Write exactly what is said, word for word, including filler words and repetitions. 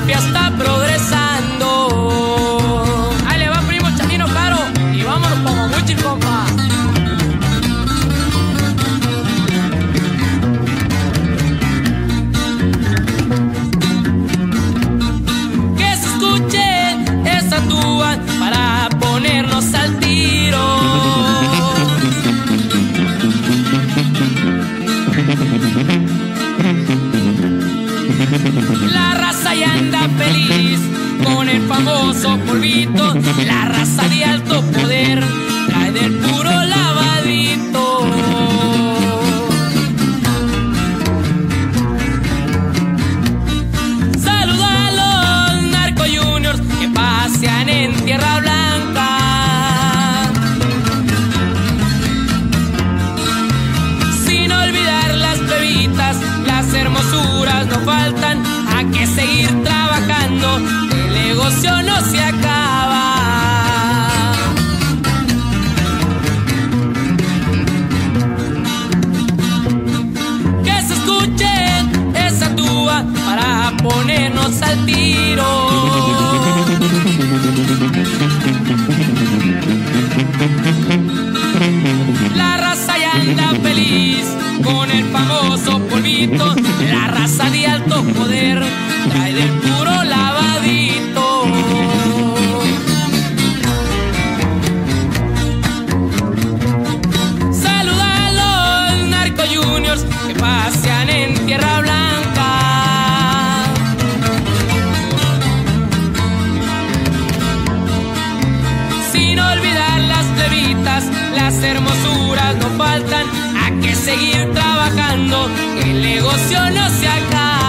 Colombia está progresando. Ahí le va, primo Chanino Caro, y vámonos pa' Mamuchil, compa. Que se escuche esa tuba para ponernos al tiro. La raza ya anda feliz con el famoso polvito. La raza de alto poder trae del puro lavadito. Saludo a los narco juniors que pasean en tierra blanca. Sin olvidar las bebitas, las hermosuras no faltan. Hay que seguir trabajando, el negocio no se acaba. Que se escuche esa tuba para ponernos al tiro. La raza ya anda feliz con el famoso polvito. La raza de alto poder trae del puro lavadito. Saluda a los narco juniors que pasean en tierra blanca. Sin olvidar las plebitas, las hermosuras no faltan. Hay que seguir trabajando, el negocio no se acaba.